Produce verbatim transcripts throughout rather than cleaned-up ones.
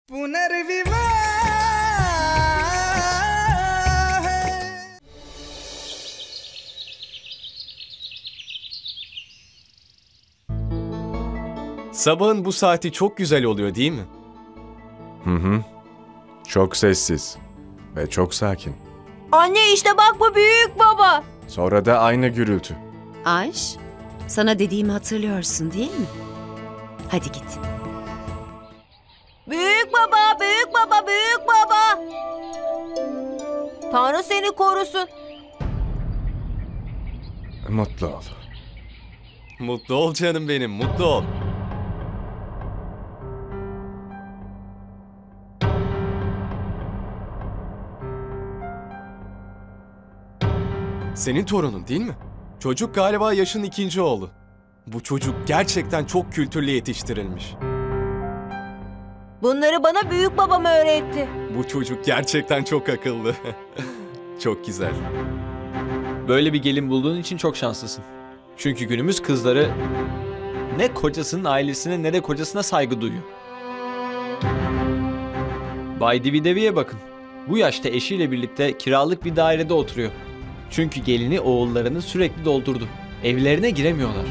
पुनर्विवाह Sabahın bu saati çok güzel oluyor değil mi? Hı hı. Çok sessiz ve çok sakin. Anne işte bak bu büyük baba. Sonra da aynı gürültü. Ayş, sana dediğimi hatırlıyorsun değil mi? Hadi git. Büyük baba, büyük baba, büyük baba. Tanrı seni korusun. Mutlu ol. Mutlu ol canım benim, mutlu ol. Senin torunun değil mi? Çocuk galiba yaşın ikinci oğlu. Bu çocuk gerçekten çok kültürlü yetiştirilmiş. Bunları bana büyük babam öğretti. Bu çocuk gerçekten çok akıllı. Çok güzel. Böyle bir gelin bulduğun için çok şanslısın. Çünkü günümüz kızları ne kocasının ailesine ne de kocasına saygı duyuyor. Bay Dividevi'ye bakın. Bu yaşta eşiyle birlikte kiralık bir dairede oturuyor. Çünkü gelini oğullarını sürekli doldurdu. Evlerine giremiyorlar.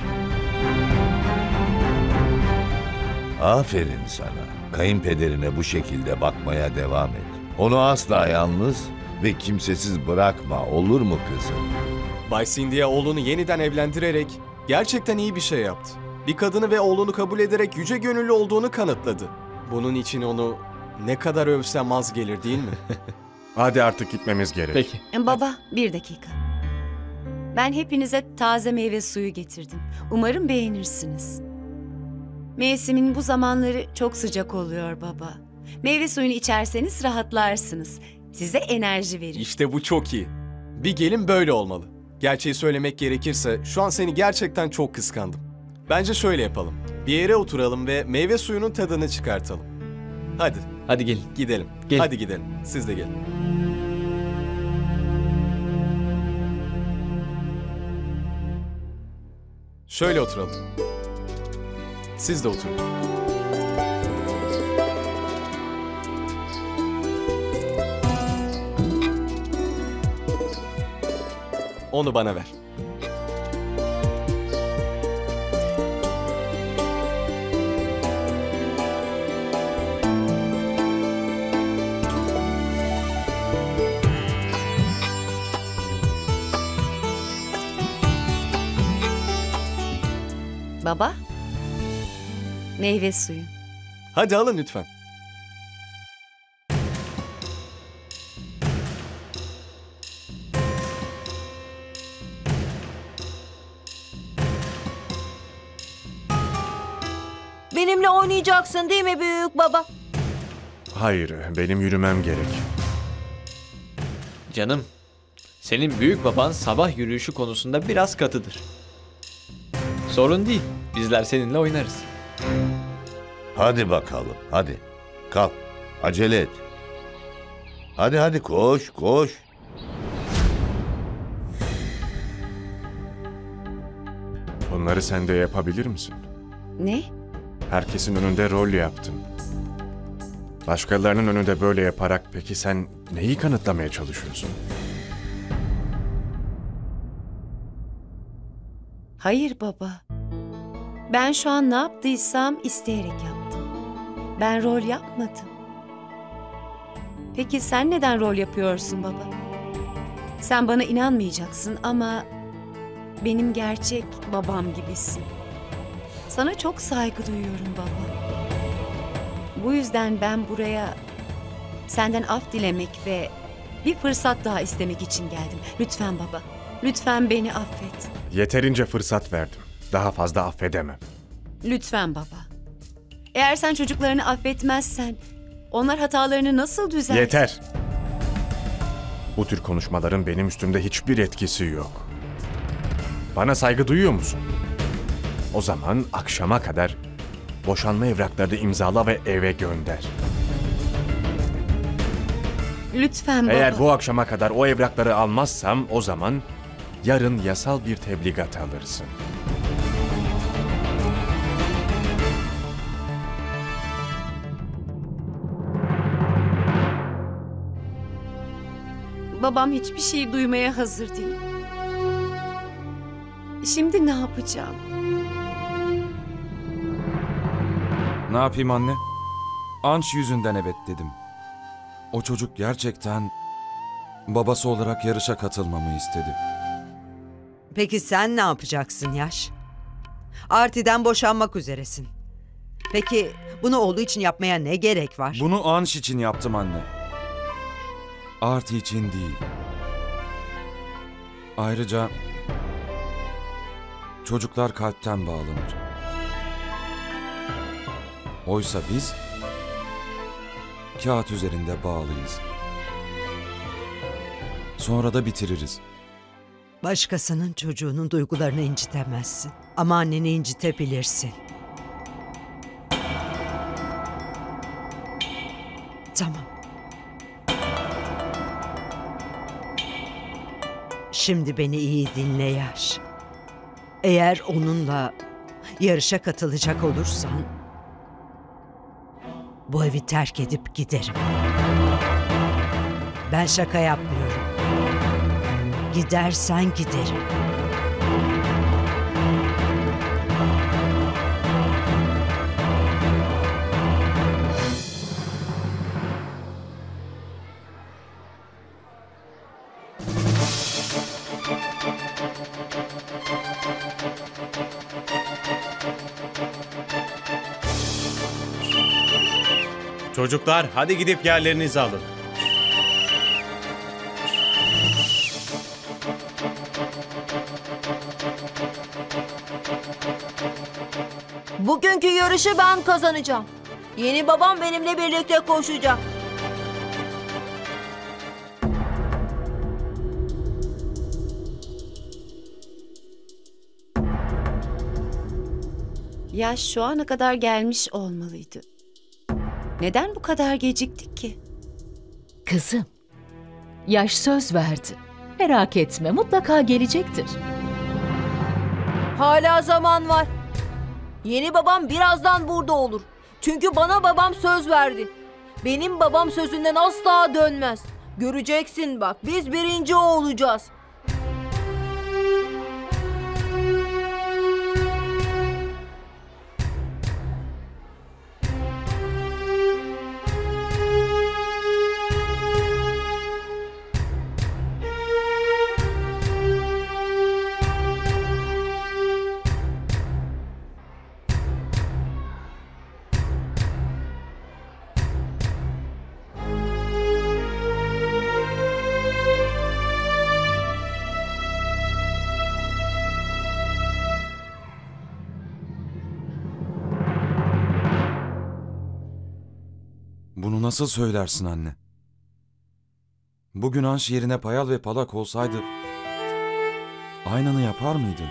Aferin sana. Kayınpederine bu şekilde bakmaya devam et. Onu asla yalnız ve kimsesiz bırakma, olur mu kızım? Bay Cindy'ye oğlunu yeniden evlendirerek gerçekten iyi bir şey yaptı. Bir kadını ve oğlunu kabul ederek yüce gönüllü olduğunu kanıtladı. Bunun için onu ne kadar övsem az gelir değil mi? Hadi artık gitmemiz gerek. Peki. E, Baba, bir dakika. Ben hepinize taze meyve suyu getirdim. Umarım beğenirsiniz. Mevsimin bu zamanları çok sıcak oluyor baba. Meyve suyunu içerseniz rahatlarsınız. Size enerji verir. İşte bu çok iyi. Bir gelin böyle olmalı. Gerçeği söylemek gerekirse şu an seni gerçekten çok kıskandım. Bence şöyle yapalım. Bir yere oturalım ve meyve suyunun tadını çıkartalım. Hadi Hadi gelin. gidelim. Gelin. Hadi gidelim. Siz de gelin. Şöyle oturalım. Siz de oturun. Onu bana ver. Baba, meyve suyu. Hadi alın lütfen. Benimle oynayacaksın değil mi büyük baba? Hayır, benim yürümem gerek. Canım, senin büyük baban sabah yürüyüşü konusunda biraz katıdır. Sorun değil, bizler seninle oynarız. Hadi bakalım, hadi. Kalk, acele et. Hadi hadi koş, koş. Bunları sen de yapabilir misin? Ne? Herkesin önünde rol yaptın. Başkalarının önünde böyle yaparak peki sen neyi kanıtlamaya çalışıyorsun? Hayır baba. Ben şu an ne yaptıysam isteyerek yaptım. Ben rol yapmadım. Peki sen neden rol yapıyorsun baba? Sen bana inanmayacaksın ama benim gerçek babam gibisin. Sana çok saygı duyuyorum baba. Bu yüzden ben buraya senden af dilemek ve bir fırsat daha istemek için geldim. Lütfen baba, lütfen beni affet. Yeterince fırsat verdim. Daha fazla affedemem. Lütfen baba. Eğer sen çocuklarını affetmezsen onlar hatalarını nasıl düzeltir? Yeter. Bu tür konuşmaların benim üstümde hiçbir etkisi yok. Bana saygı duyuyor musun? O zaman akşama kadar boşanma evraklarını imzala ve eve gönder. Lütfen baba. Eğer bu akşama kadar o evrakları almazsam o zaman yarın yasal bir tebligat alırsın. babam hiçbir şey duymaya hazır değil. Şimdi ne yapacağım? Ne yapayım anne? Anş yüzünden evet dedim. O çocuk gerçekten babası olarak yarışa katılmamı istedi. Peki sen ne yapacaksın Yaş? Arti'den boşanmak üzeresin. Peki bunu oğlu için yapmaya ne gerek var? Bunu Anş için yaptım anne. Arti için değil. Ayrıca çocuklar kalpten bağlanır. Oysa biz kağıt üzerinde bağlıyız. Sonra da bitiririz. Başkasının çocuğunun duygularını incitemezsin. Ama anneni incitebilirsin. Tamam. Şimdi beni iyi dinle Yaş. Eğer onunla yarışa katılacak olursan bu evi terk edip giderim. Ben şaka yapmıyorum. Gidersen giderim. Çocuklar hadi gidip yerlerinizi alın. Bugünkü yarışı ben kazanacağım. Yeni babam benimle birlikte koşacak. Yaş şu ana kadar gelmiş olmalıydı. Neden bu kadar geciktik ki? Kızım, Yaş söz verdi. Merak etme, mutlaka gelecektir. Hala zaman var. Yeni babam birazdan burada olur. Çünkü bana babam söz verdi. Benim babam sözünden asla dönmez. Göreceksin bak, biz birinci olacağız. Bunu nasıl söylersin anne? Bugün Anş yerine Payal ve Palak olsaydı aynını yapar mıydın?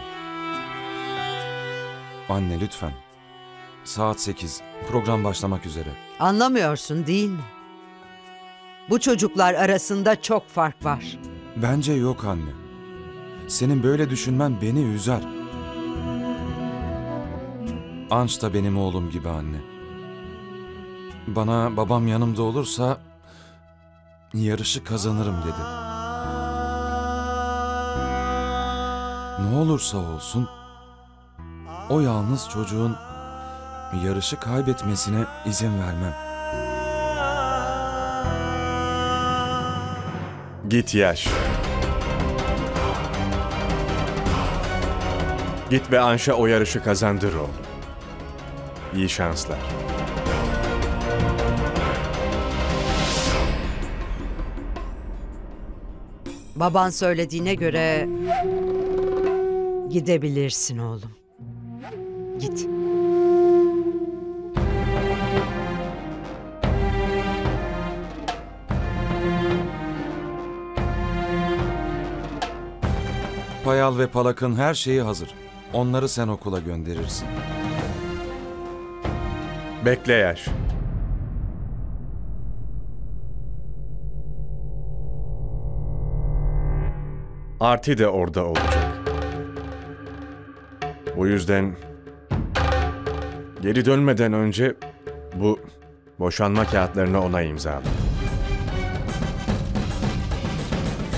Anne lütfen. Saat sekiz. Program başlamak üzere. Anlamıyorsun değil mi? Bu çocuklar arasında çok fark var. Bence yok anne. Senin böyle düşünmen beni üzer. Anş da benim oğlum gibi anne. Bana babam yanımda olursa yarışı kazanırım dedi. Ne olursa olsun o yalnız çocuğun yarışı kaybetmesine izin vermem. Git Yaş. Git ve Anş'a o yarışı kazandır oğlum. İyi şanslar. Baban söylediğine göre gidebilirsin oğlum. Git. Payal ve Palak'ın her şeyi hazır. Onları sen okula gönderirsin. Bekle Yaş. Arti de orada olacak. Bu yüzden geri dönmeden önce bu boşanma kağıtlarını ona imzala.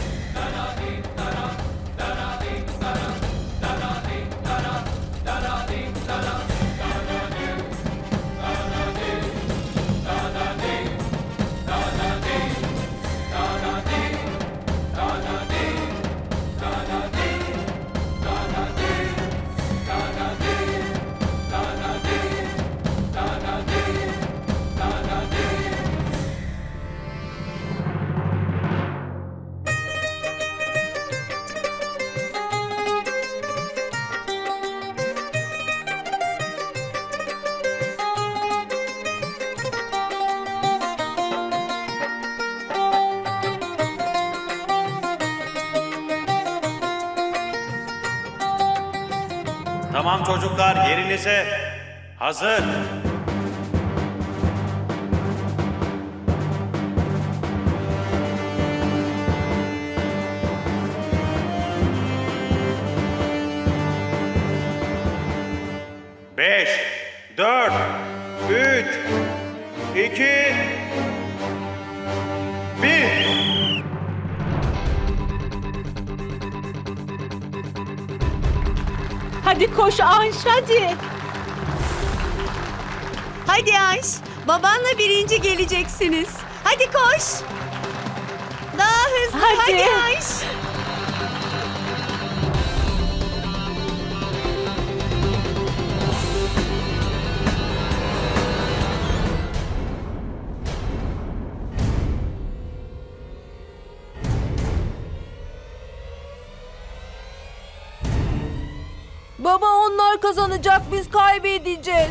Tamam çocuklar, yerinize. Hazır. Beş, dört, üç, iki, bir. Hadi koş Anş, hadi. Hadi Anş, babanla birinci geleceksiniz. Hadi koş. Daha hızlı, Hadi. hadi Anş. Baba onlar kazanacak, biz kaybedeceğiz.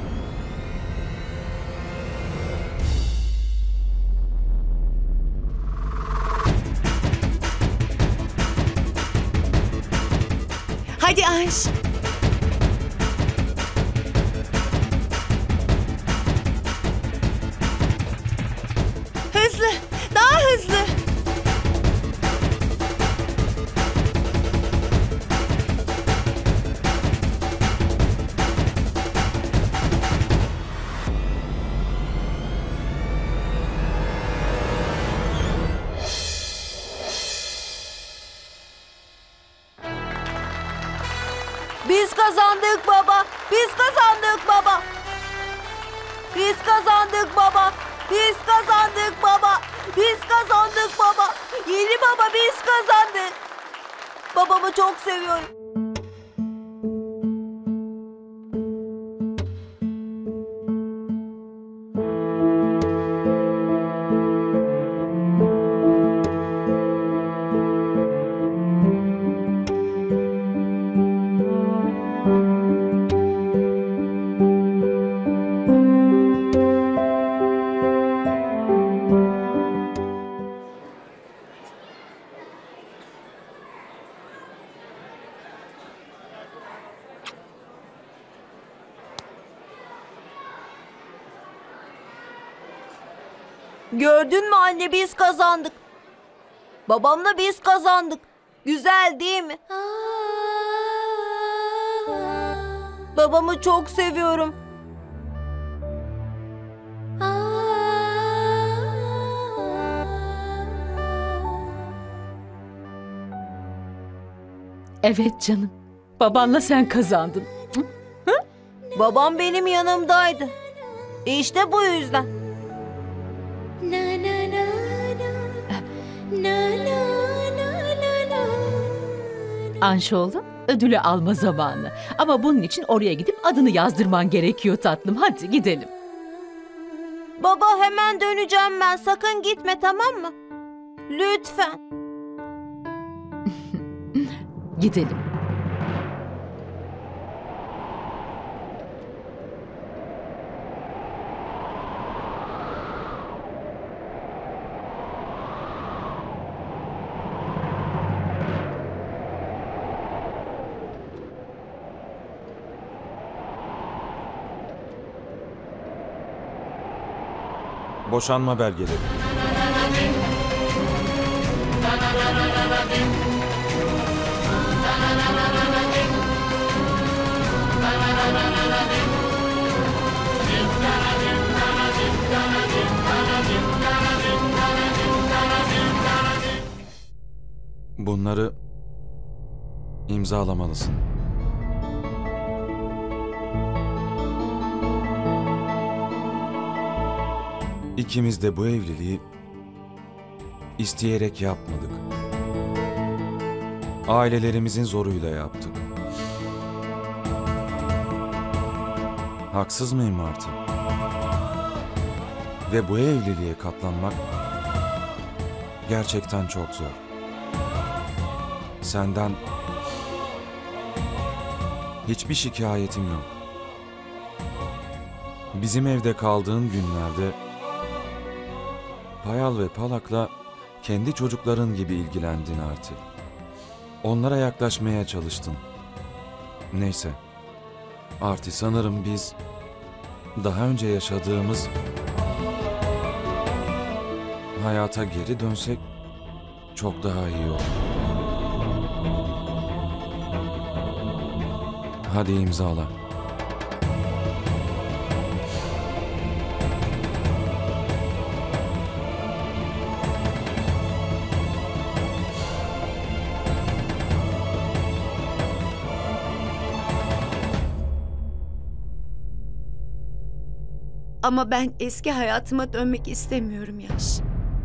Hadi Anş. Hızlı, daha hızlı. Biz kazandık baba. Biz kazandık baba. Biz kazandık baba. Biz kazandık baba. Biz kazandık baba. Yeni baba biz kazandık. Babamı çok seviyorum. Gördün mü anne, biz kazandık. Babamla biz kazandık. Güzel değil mi? Babamı çok seviyorum. Evet canım. Babanla sen kazandın. Babam benim yanımdaydı. İşte bu yüzden. Anş oğlum, ödülü alma zamanı. Ama bunun için oraya gidip adını yazdırman gerekiyor tatlım. Hadi gidelim. Baba hemen döneceğim ben. Sakın gitme, tamam mı? Lütfen. Gidelim. Boşanma belgeleri. Bunları imzalamalısın. İkimiz de bu evliliği isteyerek yapmadık. Ailelerimizin zoruyla yaptık. Haksız mıyım Martı? Ve bu evliliğe katlanmak gerçekten çok zor. Senden hiçbir şikayetim yok. Bizim evde kaldığın günlerde Payal ve Palak'la kendi çocukların gibi ilgilendin artık. Onlara yaklaşmaya çalıştın. Neyse, Arti, sanırım biz daha önce yaşadığımız hayata geri dönsek çok daha iyi olur. Hadi imzala. Ama ben eski hayatıma dönmek istemiyorum Yaş.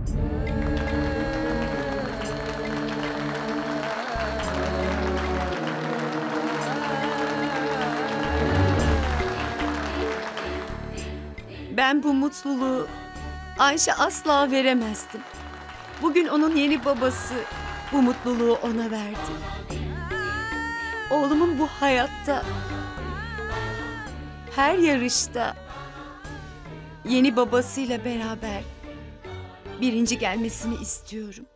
Ben bu mutluluğu Ayşe asla veremezdim. Bugün onun yeni babası bu mutluluğu ona verdi. Oğlumun bu hayatta, her yarışta yeni babasıyla beraber birinci gelmesini istiyorum.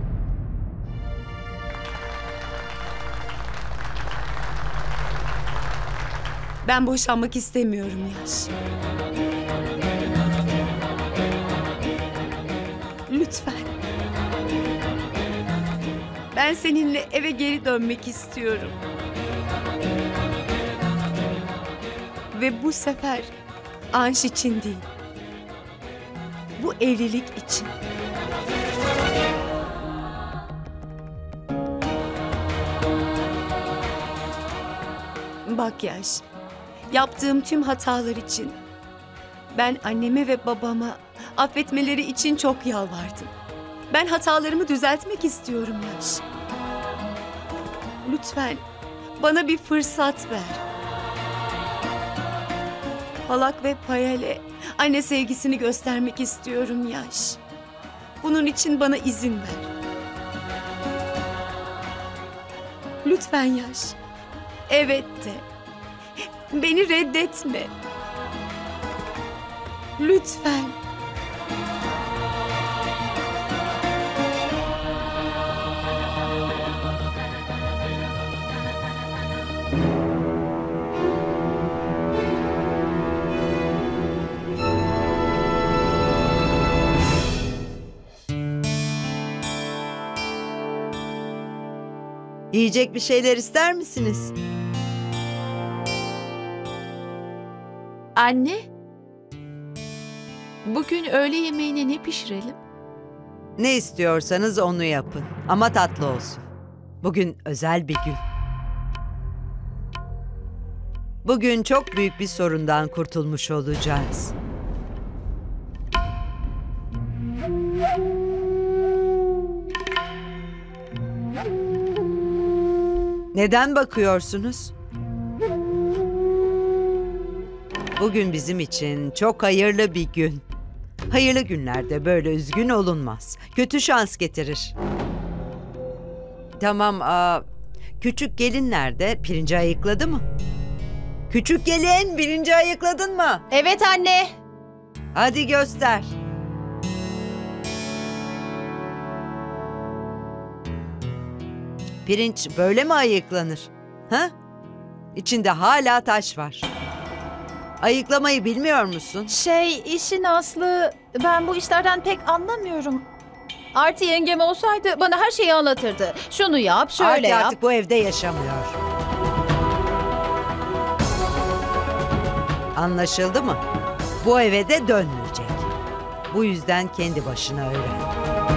Ben boşanmak istemiyorum Yaş. Lütfen. Ben seninle eve geri dönmek istiyorum. Ve bu sefer Anş için değil, bu evlilik için. Bak Yaş, yaptığım tüm hatalar için ben anneme ve babama affetmeleri için çok yalvardım. Ben hatalarımı düzeltmek istiyorum Yaş. Lütfen bana bir fırsat ver. Palak ve Payal'e anne sevgisini göstermek istiyorum Yaş. Bunun için bana izin ver. Lütfen Yaş. Evet de. Beni reddetme. Lütfen. Yiyecek bir şeyler ister misiniz? Anne, bugün öğle yemeğine ne pişirelim? Ne istiyorsanız onu yapın. Ama tatlı olsun. Bugün özel bir gün. Bugün çok büyük bir sorundan kurtulmuş olacağız. Neden bakıyorsunuz? Bugün bizim için çok hayırlı bir gün. Hayırlı günlerde böyle üzgün olunmaz. Kötü şans getirir. Tamam, aa, küçük gelin nerede? Pirinci ayıkladı mı? Küçük gelin, pirinci ayıkladın mı? Evet anne. Hadi göster. Pirinç böyle mi ayıklanır? Ha? İçinde hala taş var. Ayıklamayı bilmiyor musun? Şey, işin aslı ben bu işlerden pek anlamıyorum. Arti yengem olsaydı bana her şeyi anlatırdı. Şunu yap, şöyle Arti yap. artık bu evde yaşamıyor. Anlaşıldı mı? Bu eve de dönmeyecek. Bu yüzden kendi başına öğren.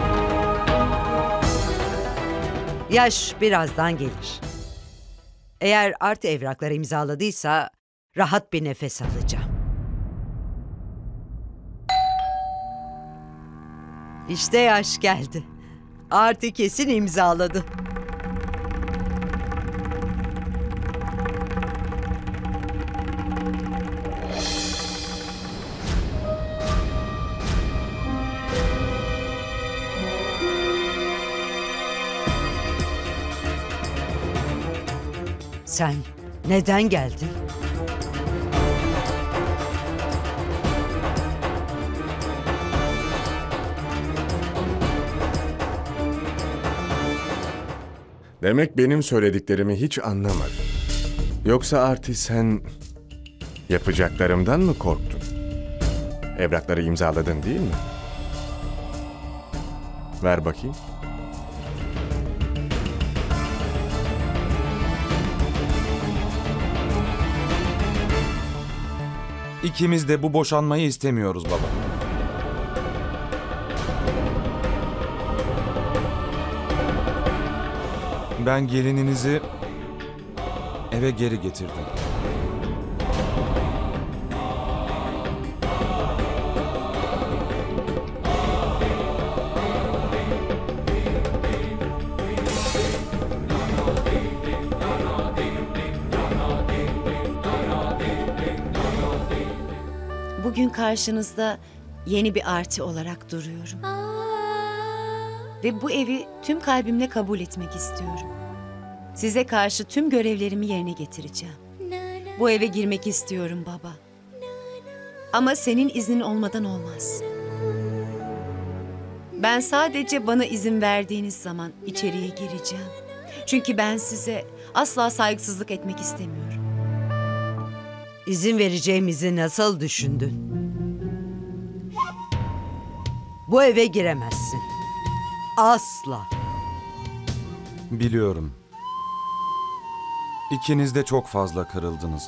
Yaş birazdan gelir. Eğer Arti evrakları imzaladıysa rahat bir nefes alacağım. İşte Yaş geldi. Arti kesin imzaladı. Sen neden geldin? Demek benim söylediklerimi hiç anlamadın. Yoksa Arti sen yapacaklarımdan mı korktun? Evrakları imzaladın değil mi? Ver bakayım. İkimiz de bu boşanmayı istemiyoruz baba. Ben gelininizi eve geri getirdim. Bugün karşınızda yeni bir Arti olarak duruyorum. Ve bu evi tüm kalbimle kabul etmek istiyorum. Size karşı tüm görevlerimi yerine getireceğim. Bu eve girmek istiyorum baba. Ama senin iznin olmadan olmaz. Ben sadece bana izin verdiğiniz zaman içeriye gireceğim. Çünkü ben size asla saygısızlık etmek istemiyorum. İzin vereceğimizi nasıl düşündün? Bu eve giremezsin. Asla. Biliyorum. İkiniz de çok fazla kırıldınız.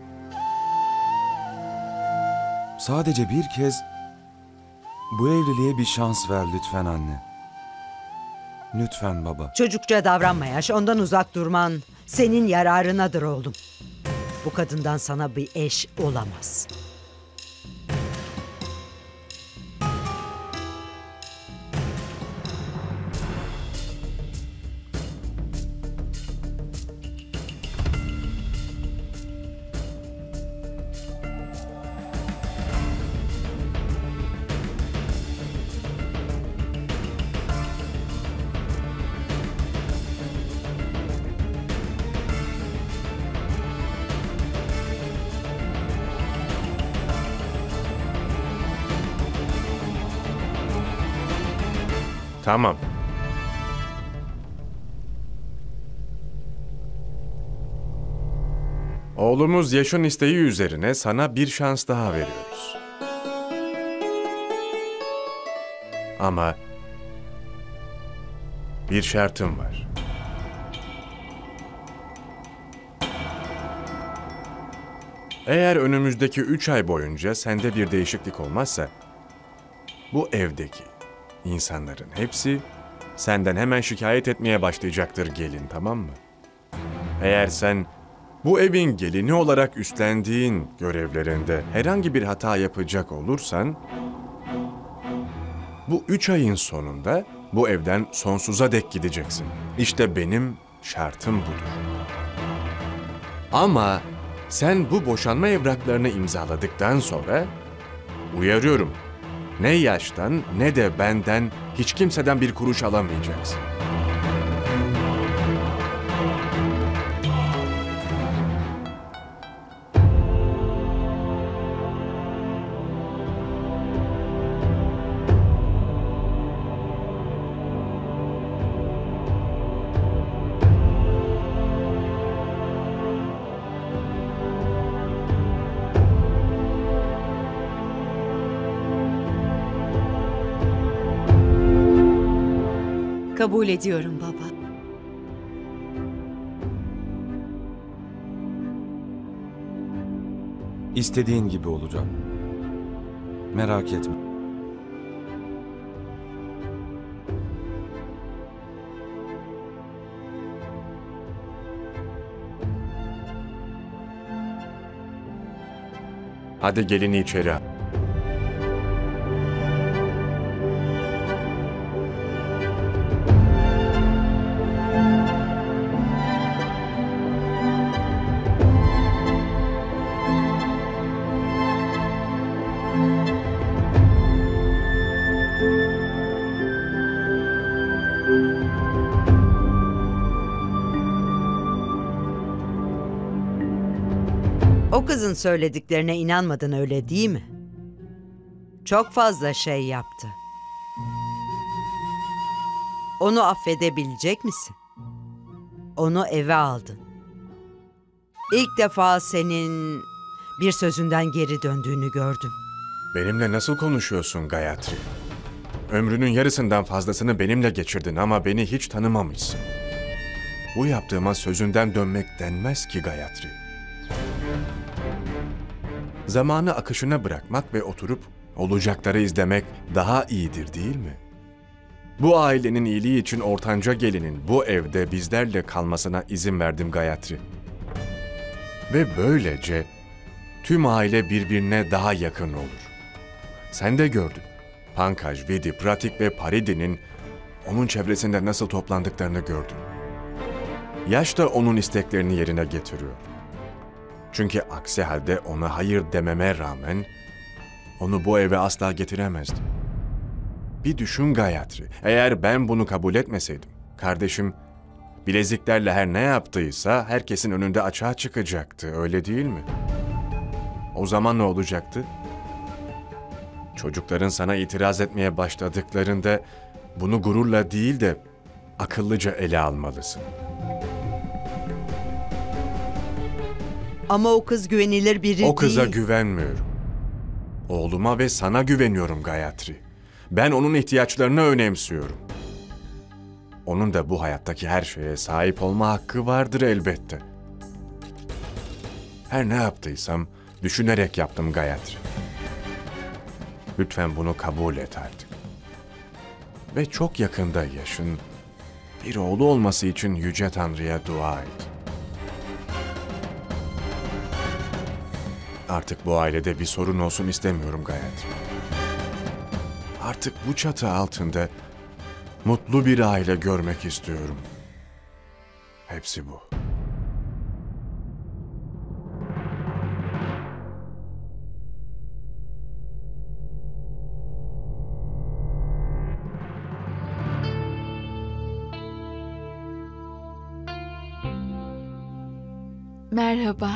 Sadece bir kez bu evliliğe bir şans ver lütfen anne. Lütfen baba. Çocukça davranma Yaş. Ondan uzak durman senin yararınadır oğlum. Bu kadından sana bir eş olamaz. Tamam. Oğlumuz Yaş'ın isteği üzerine sana bir şans daha veriyoruz. Ama bir şartım var. Eğer önümüzdeki üç ay boyunca sende bir değişiklik olmazsa, bu evdeki İnsanların hepsi senden hemen şikayet etmeye başlayacaktır gelin, tamam mı? Eğer sen bu evin gelini olarak üstlendiğin görevlerinde herhangi bir hata yapacak olursan, bu üç ayın sonunda bu evden sonsuza dek gideceksin. İşte benim şartım budur. Ama sen bu boşanma evraklarını imzaladıktan sonra, uyarıyorum, ne Yaş'tan ne de benden hiç kimseden bir kuruş alamayacaksın. Kabul ediyorum baba. İstediğin gibi olacak. Merak etme. Hadi gelini içeri al. O kızın söylediklerine inanmadın, öyle değil mi? Çok fazla şey yaptı. Onu affedebilecek misin? Onu eve aldın. İlk defa senin bir sözünden geri döndüğünü gördüm. Benimle nasıl konuşuyorsun Gayatri? Ömrünün yarısından fazlasını benimle geçirdin ama beni hiç tanımamışsın. Bu yaptığıma sözünden dönmek denmez ki Gayatri. Zamanı akışına bırakmak ve oturup olacakları izlemek daha iyidir değil mi? Bu ailenin iyiliği için ortanca gelinin bu evde bizlerle kalmasına izin verdim Gayatri. Ve böylece tüm aile birbirine daha yakın olur. Sen de gördün. Pankaj, Vidi, Pratik ve Paridi'nin onun çevresinde nasıl toplandıklarını gördün. Yaş da onun isteklerini yerine getiriyor. Çünkü aksi halde ona hayır dememe rağmen onu bu eve asla getiremezdim. Bir düşün Gayatri, eğer ben bunu kabul etmeseydim, kardeşim bileziklerle her ne yaptıysa herkesin önünde açığa çıkacaktı, öyle değil mi? O zaman ne olacaktı? Çocukların sana itiraz etmeye başladıklarında bunu gururla değil de akıllıca ele almalısın. Ama o kız güvenilir biri değil. O kıza güvenmiyorum. Oğluma ve sana güveniyorum Gayatri. Ben onun ihtiyaçlarını önemsiyorum. Onun da bu hayattaki her şeye sahip olma hakkı vardır elbette. Her ne yaptıysam düşünerek yaptım Gayatri. Lütfen bunu kabul et artık. Ve çok yakında yaşın bir oğlu olması için Yüce Tanrı'ya dua et. Artık bu ailede bir sorun olsun istemiyorum Gayatri. Artık bu çatı altında mutlu bir aile görmek istiyorum. Hepsi bu. Merhaba.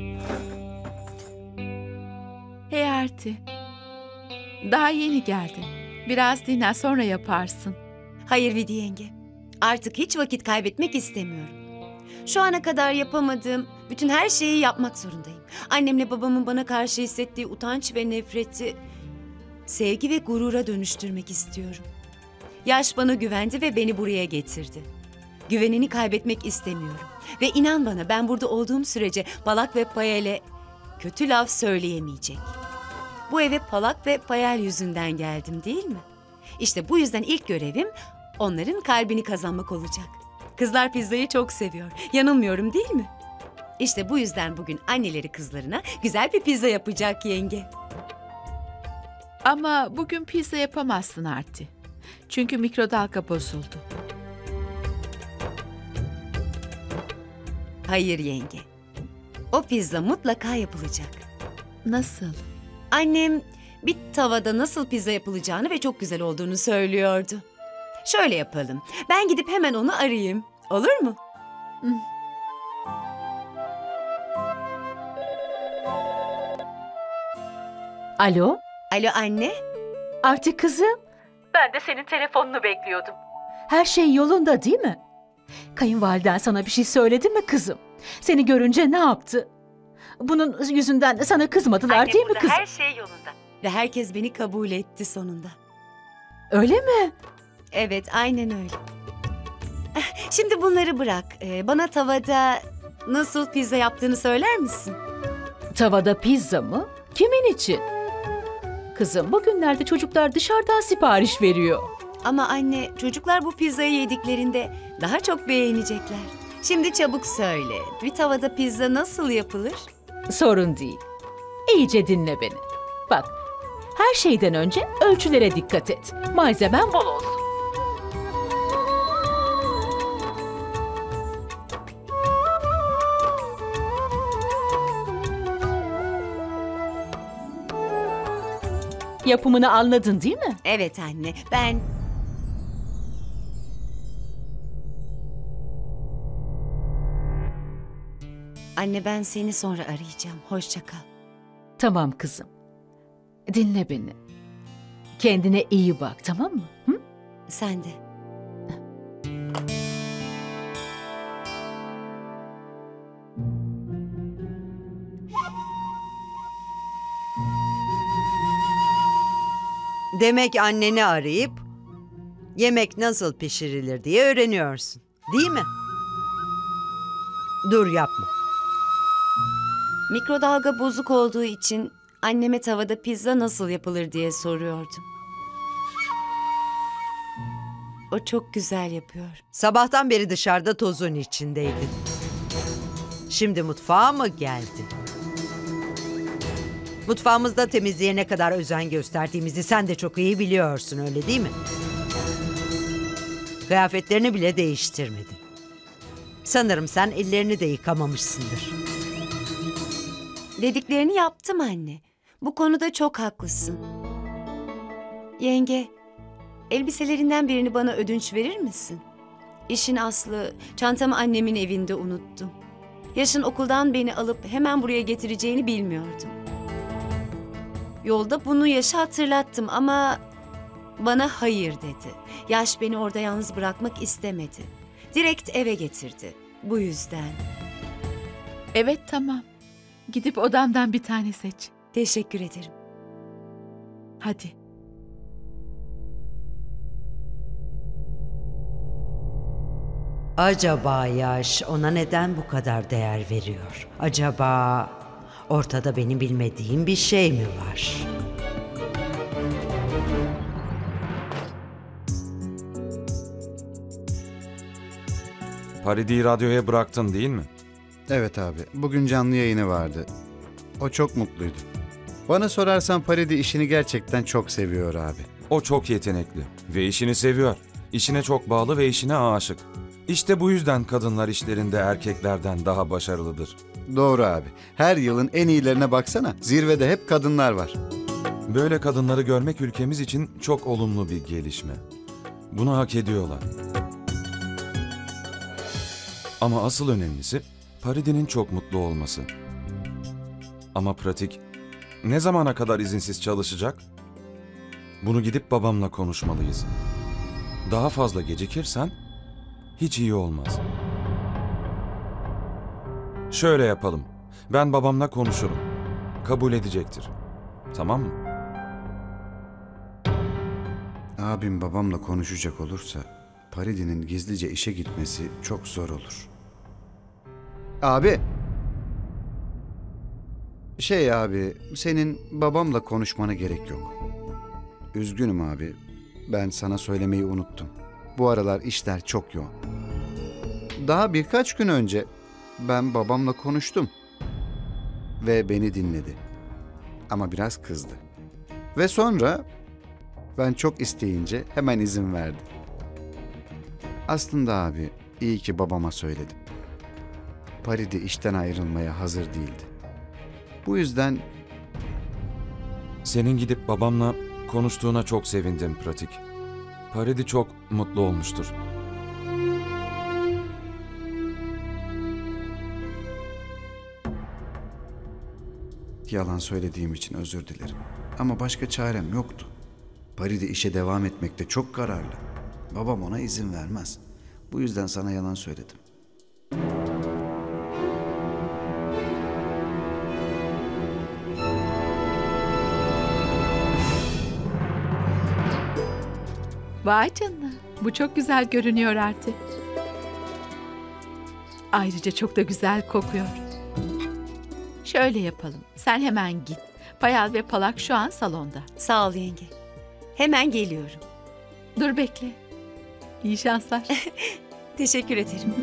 Hey Arti. Daha yeni geldin. Biraz dinlen, sonra yaparsın. Hayır Vidi yenge. Artık hiç vakit kaybetmek istemiyorum. Şu ana kadar yapamadığım bütün her şeyi yapmak zorundayım. Annemle babamın bana karşı hissettiği utanç ve nefreti sevgi ve gurura dönüştürmek istiyorum. Yaş bana güvendi ve beni buraya getirdi. Güvenini kaybetmek istemiyorum. Ve inan bana, ben burada olduğum sürece Palak ve Payel'e kötü laf söyleyemeyecek. Bu eve Palak ve Payel yüzünden geldim değil mi? İşte bu yüzden ilk görevim onların kalbini kazanmak olacak. Kızlar pizzayı çok seviyor. Yanılmıyorum değil mi? İşte bu yüzden bugün anneleri kızlarına güzel bir pizza yapacak yenge. Ama bugün pizza yapamazsın Arti. Çünkü mikrodalga bozuldu. Hayır yenge. O pizza mutlaka yapılacak. Nasıl? Annem bir tavada nasıl pizza yapılacağını ve çok güzel olduğunu söylüyordu. Şöyle yapalım. Ben gidip hemen onu arayayım. Olur mu? Hı. Alo? Alo anne. Artık kızım. Ben de senin telefonunu bekliyordum. Her şey yolunda değil mi? Kayınvaliden sana bir şey söyledi mi kızım? Seni görünce ne yaptı? Bunun yüzünden de sana kızmadılar Anne, değil mi burada kızım? her şey yolunda. Ve herkes beni kabul etti sonunda. Öyle mi? Evet, aynen öyle. Şimdi bunları bırak. Ee, bana tavada nasıl pizza yaptığını söyler misin? Tavada pizza mı? Kimin için? Kızım, bugünlerde çocuklar dışarıdan sipariş veriyor. Ama anne, çocuklar bu pizzayı yediklerinde daha çok beğenecekler. Şimdi çabuk söyle. Bir tavada pizza nasıl yapılır? Sorun değil. İyice dinle beni. Bak, her şeyden önce ölçülere dikkat et. Malzemen bol olsun. Yapımını anladın değil mi? Evet anne, ben... Anne, ben seni sonra arayacağım. Hoşça kal. Tamam kızım. Dinle beni. Kendine iyi bak, tamam mı? Hı? Sen de. Demek anneni arayıp yemek nasıl pişirilir diye öğreniyorsun. Değil mi? Dur yapma. Mikrodalga bozuk olduğu için anneme tavada pizza nasıl yapılır diye soruyordum. O çok güzel yapıyor. Sabahtan beri dışarıda tozun içindeydin. Şimdi mutfağa mı geldin? Mutfağımızda temizliğe ne kadar özen gösterdiğimizi sen de çok iyi biliyorsun, öyle değil mi? Kıyafetlerini bile değiştirmedin. Sanırım sen ellerini de yıkamamışsındır. Dediklerini yaptım anne. Bu konuda çok haklısın. Yenge, elbiselerinden birini bana ödünç verir misin? İşin aslı, çantamı annemin evinde unuttum. Yaşın okuldan beni alıp hemen buraya getireceğini bilmiyordum. Yolda bunu Yaş'a hatırlattım ama bana hayır dedi. Yaş beni orada yalnız bırakmak istemedi. Direkt eve getirdi. Bu yüzden. Evet, tamam. Gidip odamdan bir tane seç. Teşekkür ederim. Hadi. Acaba Yaş ona neden bu kadar değer veriyor? Acaba ortada benim bilmediğim bir şey mi var? Paridi'yi radyoya bıraktın değil mi? Evet abi, bugün canlı yayını vardı. O çok mutluydu. Bana sorarsan Paridi işini gerçekten çok seviyor abi. O çok yetenekli ve işini seviyor. İşine çok bağlı ve işine aşık. İşte bu yüzden kadınlar işlerinde erkeklerden daha başarılıdır. Doğru abi. Her yılın en iyilerine baksana. Zirvede hep kadınlar var. Böyle kadınları görmek ülkemiz için çok olumlu bir gelişme. Bunu hak ediyorlar. Ama asıl önemlisi Paridi'nin çok mutlu olması. Ama pratik, ne zamana kadar izinsiz çalışacak? Bunu gidip babamla konuşmalıyız. Daha fazla gecikirsen hiç iyi olmaz. Şöyle yapalım. Ben babamla konuşurum. Kabul edecektir. Tamam mı? Abim babamla konuşacak olursa Paridi'nin gizlice işe gitmesi çok zor olur. Abi. Şey abi, senin babamla konuşmana gerek yok. Üzgünüm abi. Ben sana söylemeyi unuttum. Bu aralar işler çok yoğun. Daha birkaç gün önce ben babamla konuştum. Ve beni dinledi. Ama biraz kızdı. Ve sonra ben çok isteyince hemen izin verdi. Aslında abi, iyi ki babama söyledim. Paridi işten ayrılmaya hazır değildi. Bu yüzden... Senin gidip babamla konuştuğuna çok sevindim pratik. Paridi çok mutlu olmuştur. Yalan söylediğim için özür dilerim. Ama başka çarem yoktu. Paridi işe devam etmekte çok kararlı. Babam ona izin vermez. Bu yüzden sana yalan söyledim. Vay canına. Bu çok güzel görünüyor artık. Ayrıca çok da güzel kokuyor. Şöyle yapalım. Sen hemen git. Payal ve Palak şu an salonda. Sağ ol yenge. Hemen geliyorum. Dur bekle. İyi şanslar. Teşekkür ederim.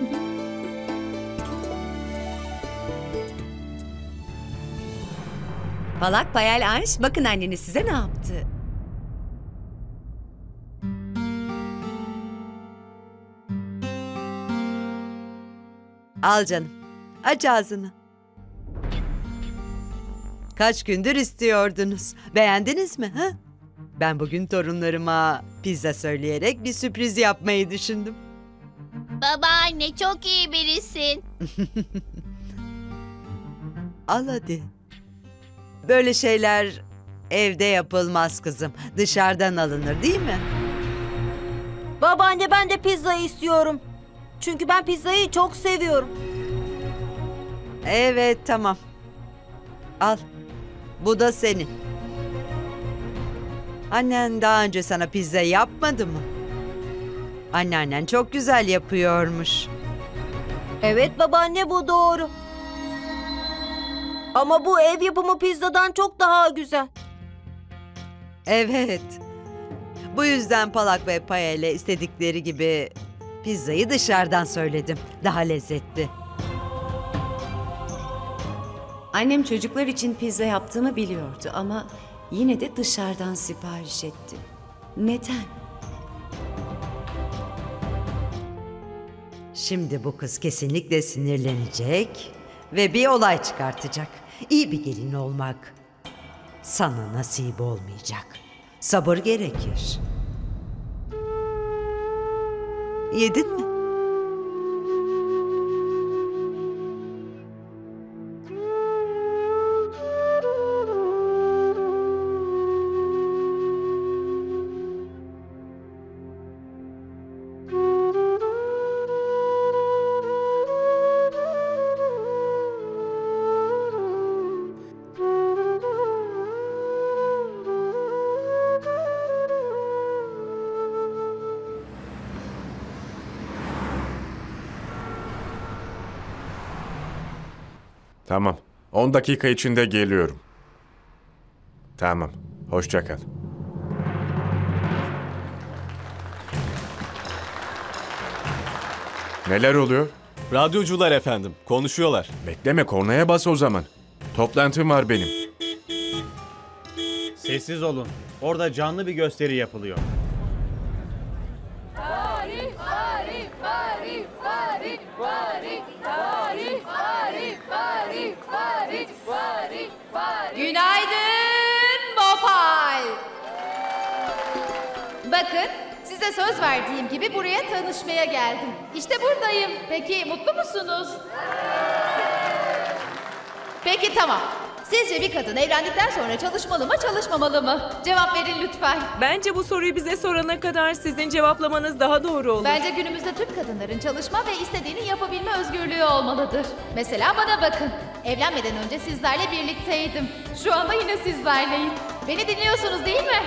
Palak, Payal, Anş, bakın anneniz size ne yaptı? Al canım. Aç ağzını. Kaç gündür istiyordunuz. Beğendiniz mi ha? Ben bugün torunlarıma pizza söyleyerek bir sürpriz yapmayı düşündüm. Babaanne çok iyi birisin. Al hadi. Böyle şeyler evde yapılmaz kızım. Dışarıdan alınır değil mi? Babaanne ben de pizza istiyorum. Çünkü ben pizzayı çok seviyorum. Evet tamam. Al. Bu da senin. Annen daha önce sana pizza yapmadı mı? Anneannen çok güzel yapıyormuş. Evet babaanne, bu doğru. Ama bu ev yapımı pizzadan çok daha güzel. Evet. Bu yüzden Palak ve Paya ile istedikleri gibi pizzayı dışarıdan söyledim. Daha lezzetli. Annem çocuklar için pizza yaptığımı biliyordu ama yine de dışarıdan sipariş etti. Neden? Şimdi bu kız kesinlikle sinirlenecek ve bir olay çıkartacak. İyi bir gelin olmak sana nasip olmayacak. Sabır gerekir. Yedin mi? Tamam. on dakika içinde geliyorum. Tamam. Hoşça kal. Neler oluyor? Radyocular efendim, konuşuyorlar. Bekleme, kornaya bas o zaman. Toplantım var benim. Sessiz olun. Orada canlı bir gösteri yapılıyor. Tarih, tarih, tarih, tarih, tarih, tarih, tarih, tarih, tarih, tarih, tarih. Günaydın Bopal. Bakın, size söz verdiğim gibi buraya tanışmaya geldim. İşte buradayım. Peki mutlu musunuz? Peki tamam. Sizce bir kadın evlendikten sonra çalışmalı mı, çalışmamalı mı? Cevap verin lütfen. Bence bu soruyu bize sorana kadar sizin cevaplamanız daha doğru olur. Bence günümüzde tüm kadınların çalışma ve istediğini yapabilme özgürlüğü olmalıdır. Mesela bana bakın. Evlenmeden önce sizlerle birlikteydim. Şu anda yine sizlerleyim. Beni dinliyorsunuz değil mi?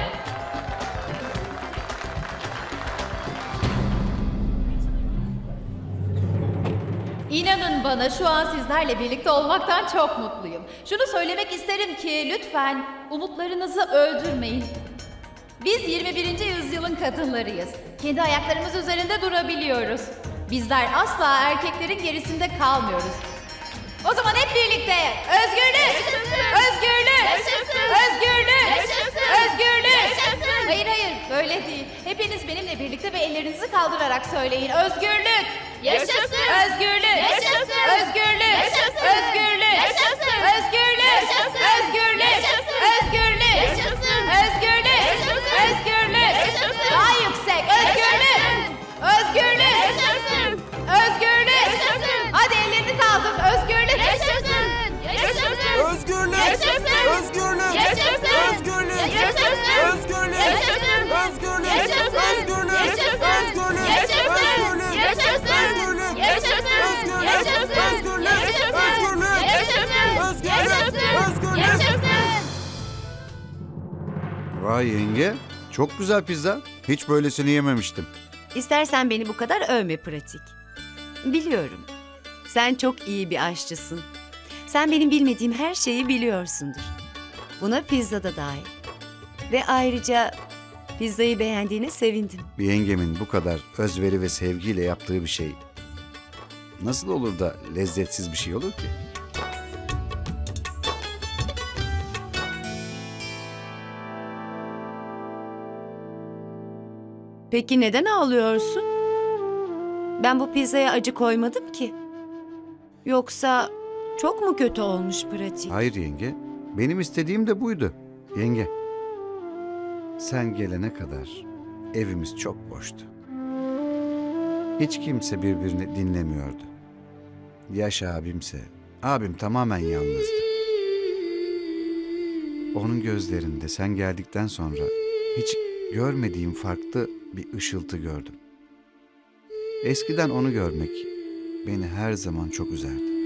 İnanın bana şu an sizlerle birlikte olmaktan çok mutluyum. Şunu söylemek isterim ki lütfen umutlarınızı öldürmeyin. Biz yirmi birinci yüzyılın kadınlarıyız. Kendi ayaklarımız üzerinde durabiliyoruz. Bizler asla erkeklerin gerisinde kalmıyoruz. O zaman hep birlikte özgürlük! Özgürlük! Özgürlük! Özgürlük! Hayır hayır böyle değil. Hepiniz benimle birlikte ve ellerinizi kaldırarak söyleyin. Özgürlük! Yaşasın! Özgürlük! Yaşasın! Özgürlük! Yaşasın! Özgürlük! Yaşasın! Özgürlük! Yaşasın! Özgürlük! Yaşasın! Özgürlük! Yaşasın! Özgürlük! Yaşasın! Özgürlük! Yaşasın! Daha yüksek! Özgürlük! Özgürlük! Yaşasın! Özgürlük! Yaşasın! Hadi ellerini kaldır. Özgürlük! Yaşasın! Yaşasın! Özgürlük! Yaşasın! Özgürlük! Yaşasın! Özgürlük! Yaşasın! Özgürlük! Yaşasın! Özgürlük! Yaşasın! Özgürlük! Yaşasın! Özgürlük! Yaşasın! Özgürlük! Yaşasın! Özgürlük! Yaşasın! Özgürlük! Yaşasın! Özgürlük! Yaşasın! Özgürlük! Yaşasın! Özgürlük! Yaşasın! Vay yenge, çok güzel pizza. Hiç böylesini yememiştim. İstersen beni bu kadar övme pratik. Biliyorum. Sen çok iyi bir aşçısın. Sen benim bilmediğim her şeyi biliyorsundur. Buna pizza da dahil. Ve ayrıca pizzayı beğendiğine sevindim. Bir yengemin bu kadar özveri ve sevgiyle yaptığı bir şey nasıl olur da lezzetsiz bir şey olur ki? Peki neden ağlıyorsun? Ben bu pizzaya acı koymadım ki. Yoksa çok mu kötü olmuş pratik? Hayır yenge, benim istediğim de buydu. Yenge, sen gelene kadar evimiz çok boştu. Hiç kimse birbirini dinlemiyordu. Yaş abimse, abim tamamen yalnızdı. Onun gözlerinde sen geldikten sonra hiç görmediğim farklı bir ışıltı gördüm. Eskiden onu görmek beni her zaman çok üzerdi.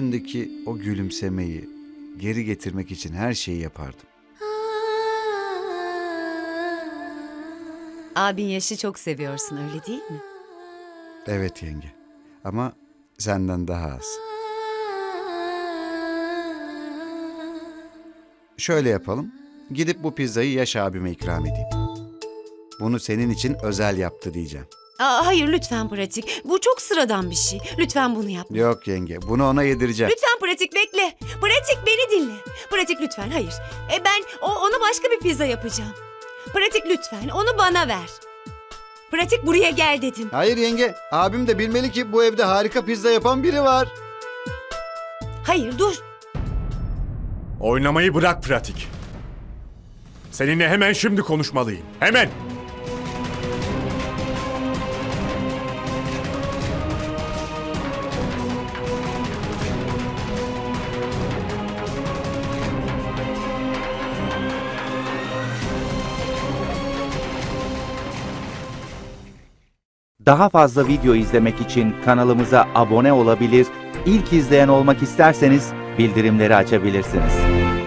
Yüzündeki o gülümsemeyi geri getirmek için her şeyi yapardım. Abin Yaşı çok seviyorsun, öyle değil mi? Evet yenge. Ama senden daha az. Şöyle yapalım. Gidip bu pizzayı Yaş abime ikram edeyim. Bunu senin için özel yaptı diyeceğim. Aa, hayır lütfen Pratik. Bu çok sıradan bir şey. Lütfen bunu yapma. Yok yenge, bunu ona yedireceğim. Lütfen Pratik bekle. Pratik beni dinle. Pratik lütfen hayır. E ben o, ona başka bir pizza yapacağım. Pratik lütfen onu bana ver. Pratik buraya gel dedim. Hayır yenge, abim de bilmeli ki bu evde harika pizza yapan biri var. Hayır dur. Oynamayı bırak Pratik. Seninle hemen şimdi konuşmalıyım. Hemen! Daha fazla video izlemek için kanalımıza abone olabilir, ilk izleyen olmak isterseniz bildirimleri açabilirsiniz.